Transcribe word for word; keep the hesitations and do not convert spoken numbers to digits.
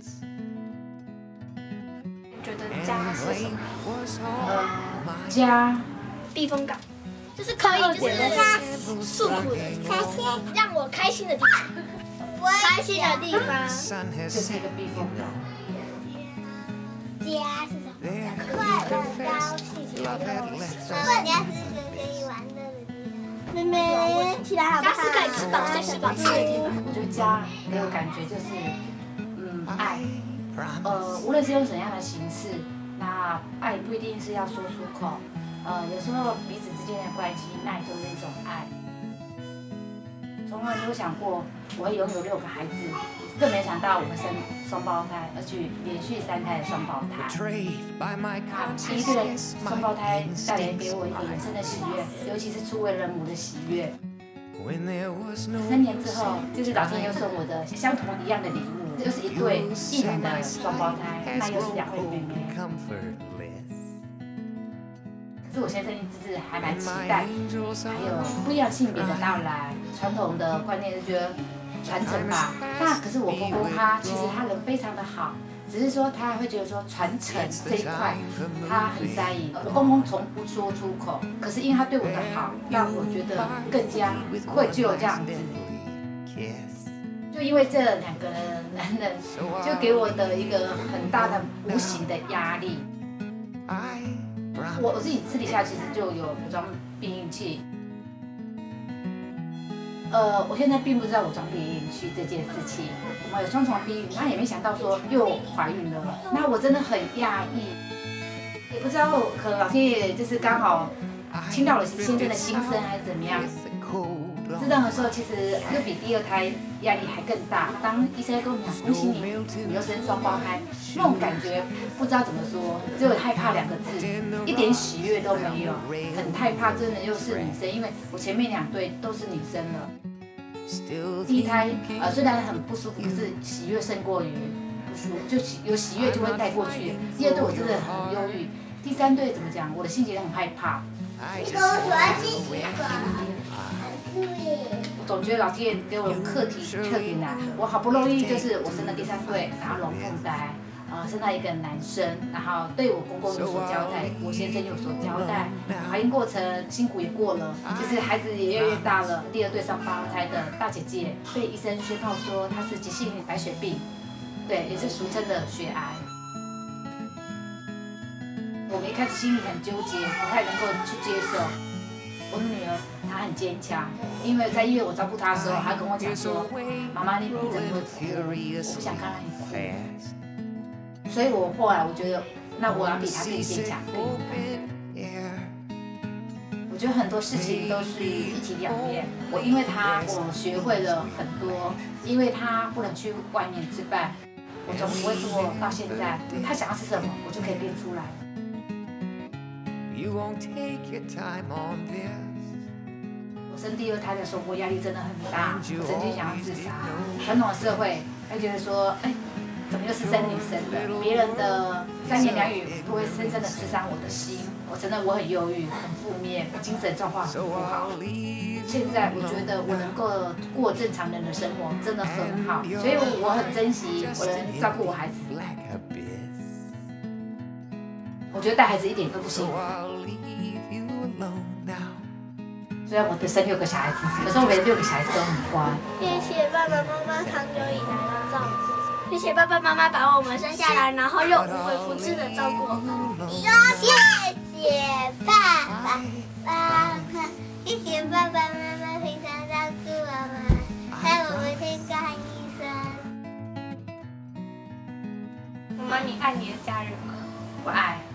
觉得家是什么？ 呃，家避风港，就是可以就是诉苦的，让我开心的地方，开心的地方， 就是一个避风港。 家是什么？快乐、高兴、快乐。爸，你要是可以玩乐的地方。妹妹，起来好不好？ 家是可以吃饱、睡吃饱、吃的地方。 我觉得家给我感觉就是，嗯，爱。呃，无论是用怎样的形式，那爱不一定是要说出口。呃，有时候彼此之间的关系，那也就是一种爱。从来没有想过我会拥有六个孩子，更没想到我会生双胞胎，而且连续三胎的双胞胎。那第一对双胞胎带来给我一个人生的喜悦，尤其是初为人母的喜悦。三年之后，就是老天又送我的相同一样的礼物，这就是一对异卵的双胞胎，那又是两位妹妹。可是我先生一直还蛮期待，还有不一样性别的到来，传统的观念就觉得传承吧。那可是我公公他其实他人非常的好，只是说他会觉得说传承这一块他很在意。我公公从不说出口，可是因为他对我的好，让我觉得更加愧疚这样子。就因为这两个男人，就给我的一个很大的无形的压力。我我自己私底下其实就有装避孕器，呃，我现在并不知道我装避孕器这件事情，我们有双重避孕，那也没想到说又怀孕了，那我真的很讶异，也不知道可能老天爷就是刚好听到了先生的心声还是怎么样。知道的时候，其实又比第二胎压力还更大。当医生跟我们讲恭喜你，你又生双胞胎，那种感觉不知道怎么说，只有害怕两个字，一点喜悦都没有，很害怕，真的又是女生，因为我前面两对都是女生了。第一胎呃虽然很不舒服，可是喜悦胜过于不舒服，就有喜悦就会带过去。第二对我真的很忧郁，第三对怎么讲，我的心情很害怕。 你跟我说谢谢吧。 我总觉得老天爷给我课题特别难，我好不容易就是我生了第三对，然后龙凤胎，呃，生到一个男生，然后对我公公有所交代，我先生有所交代，怀孕过程辛苦也过了，就是孩子也越来越大了。第二对双胞胎的大姐姐被医生宣告说她是急性白血病，对，也是俗称的血癌。我们一开始心里很纠结，不太能够去接受。我的女儿她很坚强，因为在医院我照顾她的时候，她跟我讲说：“妈妈，你你怎么会哭？我不想看到你哭。”所以我后来我觉得，那我要比她更坚强、更勇敢。我觉得很多事情都是一体两面。我因为她，我学会了很多；因为她不能去外面吃饭，我从不会做到现在，她想要吃什么，我就可以变出来。我生第二胎的时候，我压力真的很大，我曾经想要自杀。传统的社会会觉得说，哎，怎么又是生女生的？别人的三言两语都会深深的刺伤我的心。我真的我很忧郁，很负面，精神状况很不好。现在我觉得我能够过正常人的生活，真的很好，所以我很珍惜我能照顾我孩子。我觉得带孩子一点都不辛苦。虽然我的生六个小孩子，可是我每六个小孩子都很乖。 谢谢爸爸妈妈长久以来的照顾，谢谢爸爸妈妈把我们生下来，然后又无微不至的照顾我们。 谢谢爸爸妈妈，谢谢爸爸妈妈平常照顾我们，带我们去看医生。 妈妈，你爱你的家人吗？ 我爱。